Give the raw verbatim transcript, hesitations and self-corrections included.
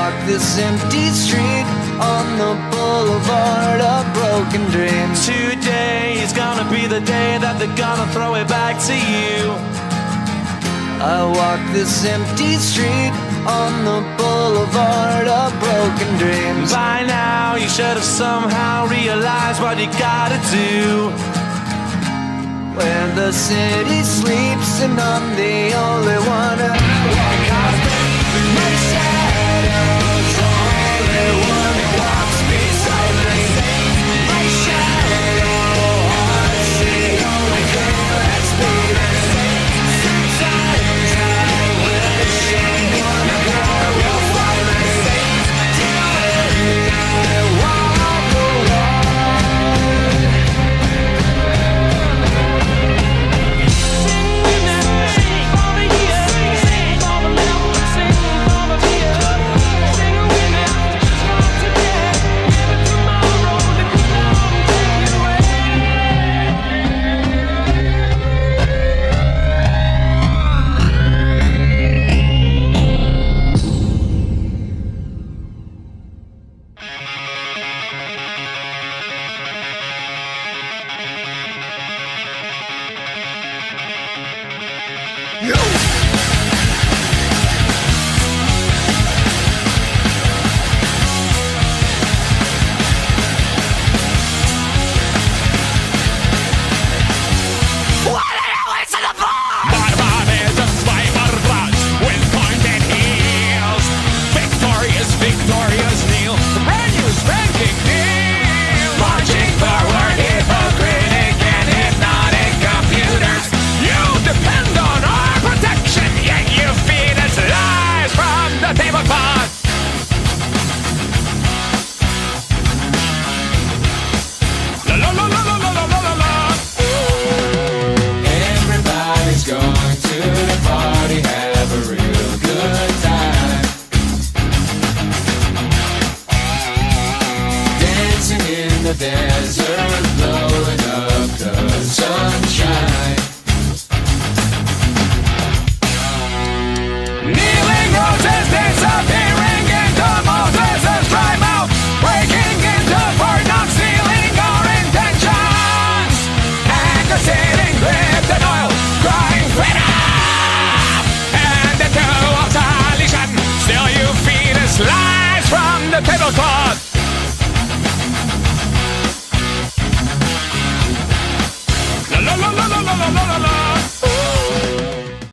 walk this empty street on the boulevard of broken dreams. Today is gonna be the day that they're gonna throw it back to you. I walk this empty street on the boulevard of broken dreams. By now you should have somehow realized what you gotta do. Where the city sleeps and I'm the only one who walks out. My shadow's only one who walks beside me. My shadow haunts the only thing that's beating. Sometimes I wish someone will find me. Till I walk alone. Tablecloth.